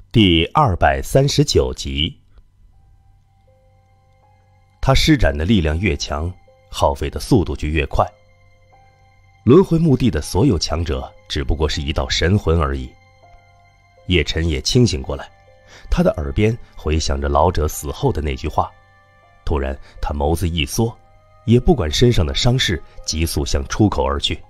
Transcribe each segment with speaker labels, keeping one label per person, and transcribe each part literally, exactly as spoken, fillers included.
Speaker 1: 第二百三十九集。他施展的力量越强，耗费的速度就越快。轮回墓地的所有强者只不过是一道神魂而已。叶晨也清醒过来，他的耳边回响着老者死后的那句话。突然他眸子一缩，也不管身上的伤势，急速向出口而去。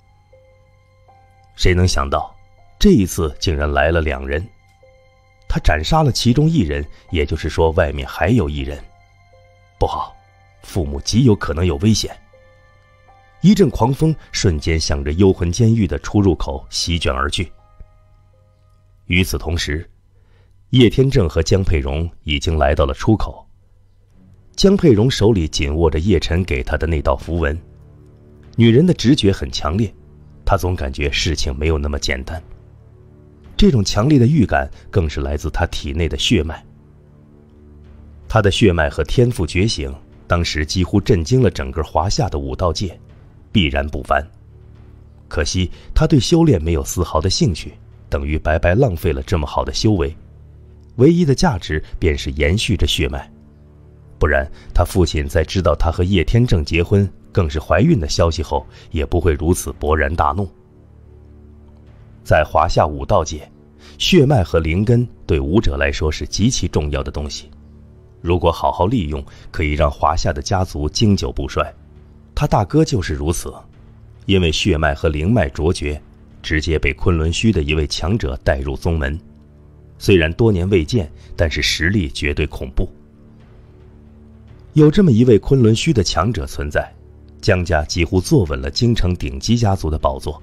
Speaker 1: 谁能想到这一次竟然来了两人。他斩杀了其中一人，也就是说外面还有一人。不好，父母极有可能有危险。一阵狂风瞬间向着幽魂监狱的出入口席卷而去。与此同时，叶天正和江佩蓉已经来到了出口。江佩蓉手里紧握着叶晨给她的那道符文。女人的直觉很强烈，她总感觉事情没有那么简单。这种强烈的预感更是来自她体内的血脉。她的血脉和天赋觉醒，当时几乎震惊了整个华夏的武道界，必然不凡。可惜她对修炼没有丝毫的兴趣，等于白白浪费了这么好的修为。唯一的价值便是延续着血脉，不然她父亲在知道她和叶天正结婚，更是怀孕的消息后，也不会如此勃然大怒。在华夏武道界，血脉和灵根对武者来说是极其重要的东西。如果好好利用，可以让华夏的家族经久不衰。他大哥就是如此，因为血脉和灵脉卓绝，直接被昆仑虚的一位强者带入宗门。虽然多年未见，但是实力绝对恐怖。有这么一位昆仑虚的强者存在，江家几乎坐稳了京城顶级家族的宝座。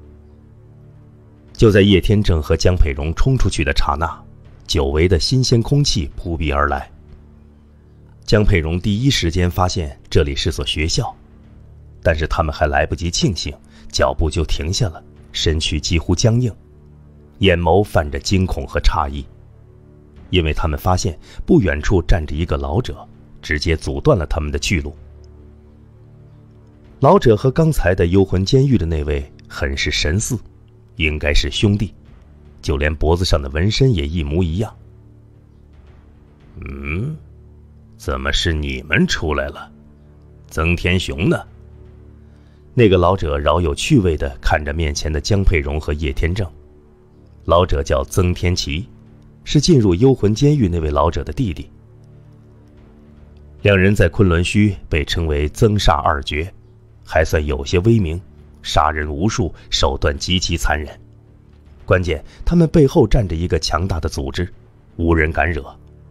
Speaker 1: 就在叶天正和江佩蓉冲出去的刹那，久违的新鲜空气扑鼻而来。江佩蓉第一时间发现这里是所学校，但是他们还来不及庆幸，脚步就停下了，身躯几乎僵硬，眼眸泛着惊恐和诧异，因为他们发现不远处站着一个老者，直接阻断了他们的去路。老者和刚才的幽魂监狱的那位很是神似，应该是兄弟，就连脖子上的纹身也一模一样。嗯，怎么是你们出来了？曾天雄呢？那个老者饶有趣味地看着面前的江佩蓉和叶天正。老者叫曾天齐，是进入幽魂监狱那位老者的弟弟。两人在昆仑虚被称为曾煞二绝，还算有些威名，杀人无数，手段极其残忍。关键他们背后站着一个强大的组织，无人敢惹。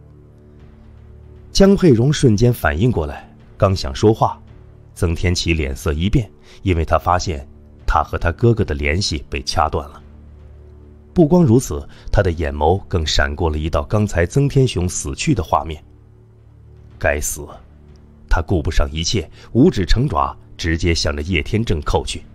Speaker 1: 江佩蓉瞬间反应过来，刚想说话，曾天齐脸色一变，因为他发现他和他哥哥的联系被掐断了。不光如此，他的眼眸更闪过了一道刚才曾天雄死去的画面。该死！他顾不上一切，五指成爪，直接向着叶天正扣去。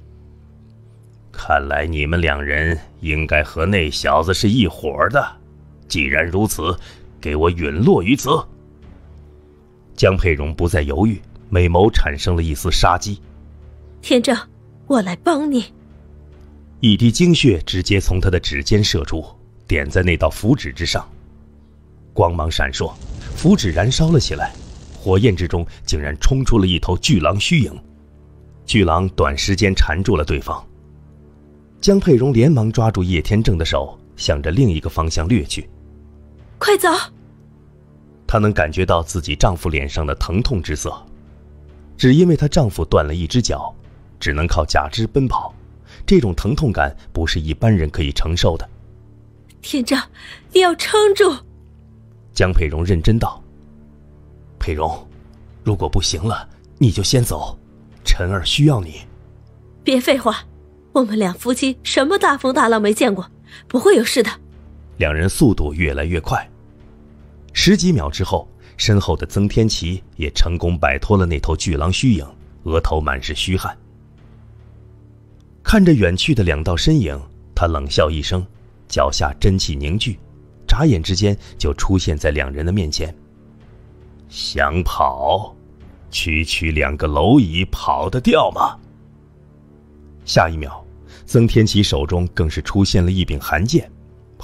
Speaker 1: 看来你们两人应该和那小子是一伙的，既然如此，给我陨落于此！江佩蓉不再犹豫，美眸产生了一丝杀机。
Speaker 2: 天正，我来帮你。
Speaker 1: 一滴精血直接从他的指尖射出，点在那道符纸之上。光芒闪烁，符纸燃烧了起来，火焰之中竟然冲出了一头巨狼虚影。巨狼短时间缠住了对方。江佩蓉连忙抓住叶天正的手，向着另一个方向掠去。
Speaker 2: 快走！
Speaker 1: 她能感觉到自己丈夫脸上的疼痛之色，只因为她丈夫断了一只脚，只能靠假肢奔跑，这种疼痛感不是一般人可以承受的。
Speaker 2: 天正，你要撑住！
Speaker 1: 江佩蓉认真道。佩蓉，如果不行了，你就先走，晨儿需要你。
Speaker 2: 别废话，我们两夫妻什么大风大浪没见过，不会有事的。
Speaker 1: 两人速度越来越快，十几秒之后，身后的曾天齐也成功摆脱了那头巨狼虚影，额头满是虚汗。看着远去的两道身影，他冷笑一声，脚下真气凝聚，眨眼之间就出现在两人的面前。想跑，区区两个蝼蚁跑得掉吗？下一秒，曾天齐手中更是出现了一柄寒剑，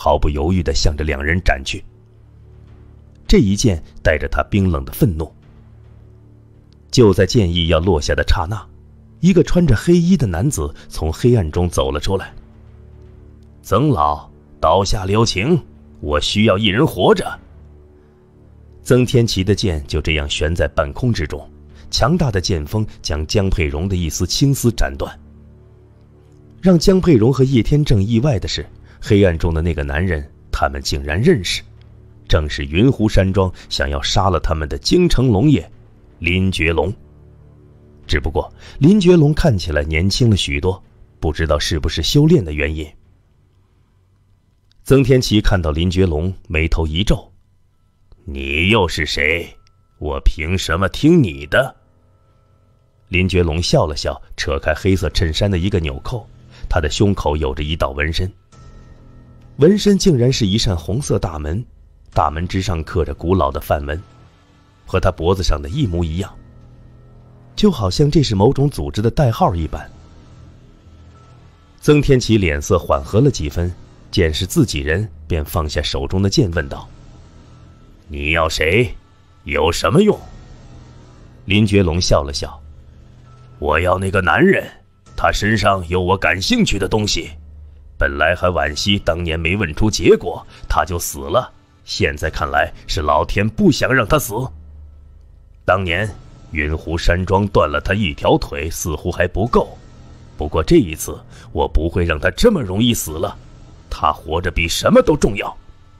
Speaker 1: 毫不犹豫地向着两人斩去。这一剑带着他冰冷的愤怒。就在剑意要落下的刹那，一个穿着黑衣的男子从黑暗中走了出来。曾老，刀下留情，我需要一人活着。曾天琪的剑就这样悬在半空之中，强大的剑锋将江佩蓉的一丝青丝斩断。让江佩蓉和叶天正意外的是，黑暗中的那个男人他们竟然认识，正是云湖山庄想要杀了他们的京城龙爷林觉龙。只不过林觉龙看起来年轻了许多，不知道是不是修炼的原因。曾天琪看到林觉龙，眉头一皱：“你又是谁？我凭什么听你的？”林觉龙笑了笑，扯开黑色衬衫的一个纽扣，他的胸口有着一道纹身。纹身竟然是一扇红色大门，大门之上刻着古老的梵文，和他脖子上的一模一样，就好像这是某种组织的代号一般。曾天琪脸色缓和了几分，见是自己人，便放下手中的剑，问道：“你要谁？有什么用？”林觉龙笑了笑：“我要那个男人，他身上有我感兴趣的东西。本来还惋惜当年没问出结果，他就死了。现在看来是老天不想让他死。当年云湖山庄断了他一条腿似乎还不够，不过这一次我不会让他这么容易死了。他活着比什么都重要。”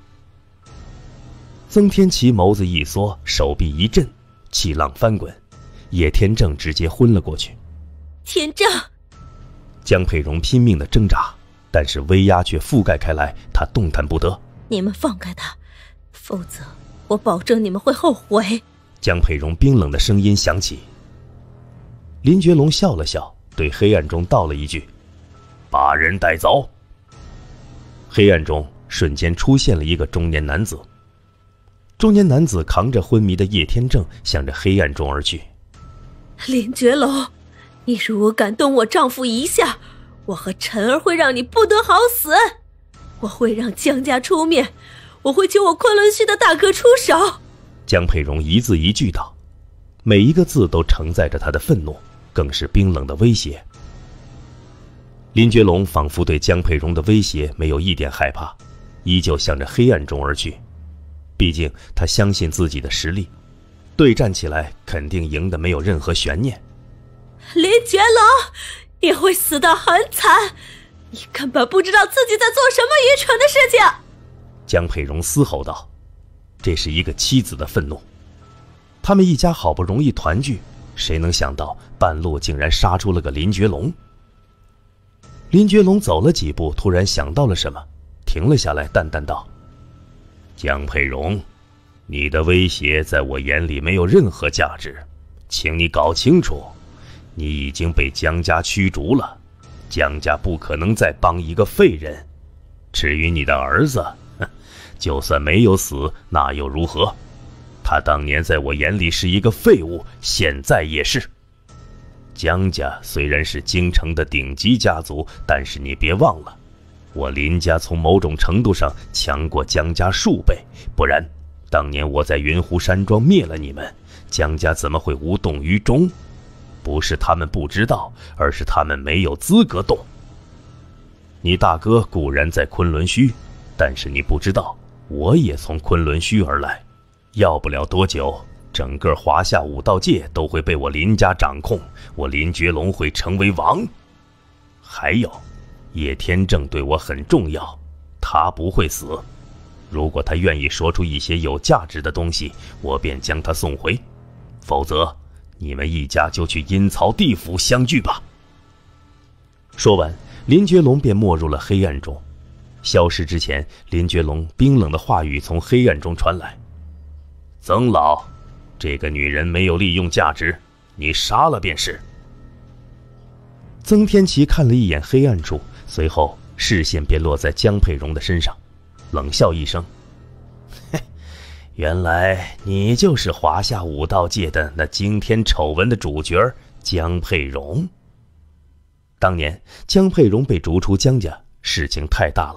Speaker 1: 曾天琪眸子一缩，手臂一震，气浪翻滚，叶天正直接昏了过去。
Speaker 2: 天正！
Speaker 1: 江佩蓉拼命的挣扎，但是威压却覆盖开来，他动弹不得。
Speaker 2: 你们放开他，否则我保证你们会后悔。
Speaker 1: 江佩蓉冰冷的声音响起。林觉龙笑了笑，对黑暗中道了一句：“把人带走。”黑暗中瞬间出现了一个中年男子。中年男子扛着昏迷的叶天正，向着黑暗中而去。
Speaker 2: 林觉龙，你如果敢动我丈夫一下，我和晨儿会让你不得好死。我会让江家出面，我会求我昆仑虚的大哥出手。
Speaker 1: 江佩蓉一字一句道，每一个字都承载着他的愤怒，更是冰冷的威胁。林觉龙仿佛对江佩蓉的威胁没有一点害怕，依旧向着黑暗中而去。毕竟他相信自己的实力，对战起来肯定赢得没有任何悬念。
Speaker 2: 林觉龙，你会死得很惨，你根本不知道自己在做什么愚蠢的事情。
Speaker 1: 江佩蓉嘶吼道，这是一个妻子的愤怒。他们一家好不容易团聚，谁能想到半路竟然杀出了个林觉龙。林觉龙走了几步，突然想到了什么，停了下来，淡淡道：“江佩蓉，你的威胁在我眼里没有任何价值，请你搞清楚，你已经被江家驱逐了，江家不可能再帮一个废人。至于你的儿子，就算没有死，那又如何？他当年在我眼里是一个废物，现在也是。江家虽然是京城的顶级家族，但是你别忘了，我林家从某种程度上强过江家数倍，不然当年我在云湖山庄灭了你们，江家怎么会无动于衷？不是他们不知道，而是他们没有资格动。你大哥固然在昆仑虚，但是你不知道，我也从昆仑虚而来，要不了多久，整个华夏武道界都会被我林家掌控，我林觉龙会成为王。还有，叶天正对我很重要，他不会死。如果他愿意说出一些有价值的东西，我便将他送回，否则你们一家就去阴曹地府相聚吧。说完，林觉龙便没入了黑暗中。消失之前，林觉龙冰冷的话语从黑暗中传来：“曾老，这个女人没有利用价值，你杀了便是。”曾天琪看了一眼黑暗处，随后视线便落在江佩蓉的身上，冷笑一声：“嘿，原来你就是华夏武道界的那惊天丑闻的主角江佩蓉。”当年江佩蓉被逐出江家，事情太大了，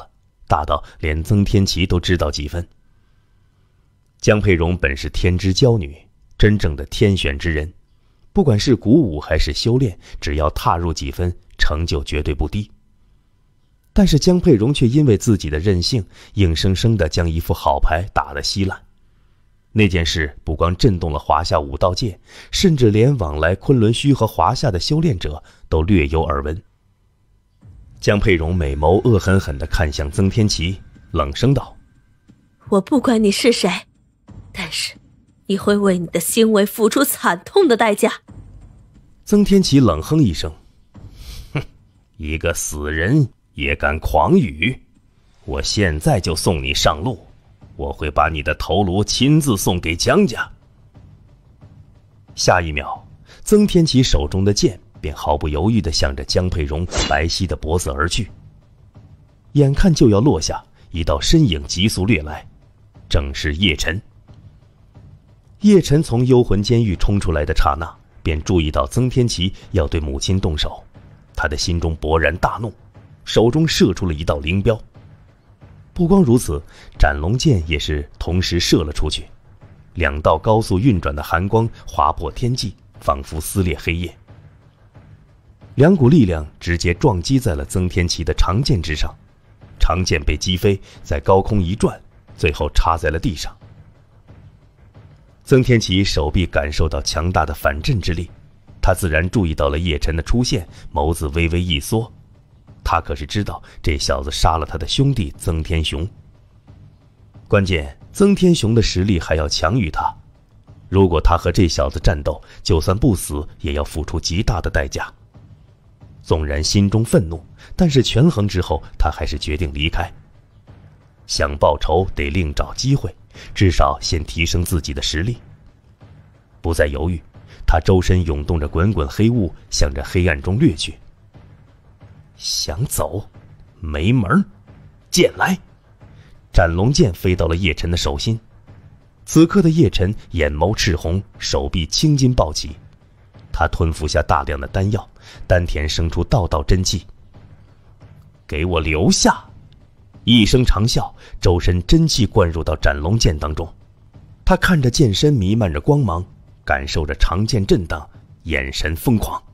Speaker 1: 大到连曾天琪都知道几分。江佩蓉本是天之娇女，真正的天选之人，不管是鼓舞还是修炼，只要踏入几分，成就绝对不低。但是江佩蓉却因为自己的任性，硬生生地将一副好牌打得稀烂。那件事不光震动了华夏武道界，甚至连往来昆仑虚和华夏的修炼者都略有耳闻。江佩蓉美眸恶狠狠地看向曾天琪，冷声道：
Speaker 2: 我不管你是谁，但是你会为你的行为付出惨痛的代价。
Speaker 1: 曾天琪冷哼一声，哼，一个死人也敢狂语，我现在就送你上路，我会把你的头颅亲自送给江家。下一秒，曾天琪手中的剑便毫不犹豫地向着江佩蓉白皙的脖子而去。眼看就要落下，一道身影急速掠来，正是叶晨。叶晨从幽魂监狱冲出来的刹那，便注意到曾天琪要对母亲动手，他的心中勃然大怒，手中射出了一道灵镖。不光如此，斩龙剑也是同时射了出去，两道高速运转的寒光划破天际，仿佛撕裂黑夜。两股力量直接撞击在了曾天琪的长剑之上，长剑被击飞，在高空一转，最后插在了地上。曾天琪手臂感受到强大的反震之力，他自然注意到了叶晨的出现，眸子微微一缩。他可是知道这小子杀了他的兄弟曾天雄，关键曾天雄的实力还要强于他，如果他和这小子战斗，就算不死也要付出极大的代价。纵然心中愤怒，但是权衡之后，他还是决定离开。想报仇得另找机会，至少先提升自己的实力。不再犹豫，他周身涌动着滚滚黑雾，向着黑暗中掠去。想走，没门！剑来！斩龙剑飞到了叶晨的手心。此刻的叶晨眼眸赤红，手臂青筋暴起，他吞服下大量的丹药，丹田生出道道真气。给我留下！一声长啸，周身真气灌入到斩龙剑当中。他看着剑身弥漫着光芒，感受着长剑震荡，眼神疯狂。